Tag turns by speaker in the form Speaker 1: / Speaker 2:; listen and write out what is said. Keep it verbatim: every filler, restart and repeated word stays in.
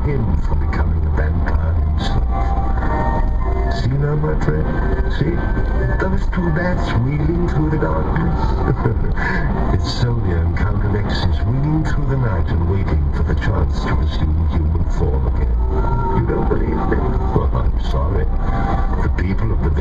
Speaker 1: him for becoming a vampire himself. See now, my friend? See? Those two bats wheeling through the darkness? It's Sonia and Count Alexis wheeling through the night and waiting for the chance to assume human form again. You don't believe me? Well, I'm sorry. The people of the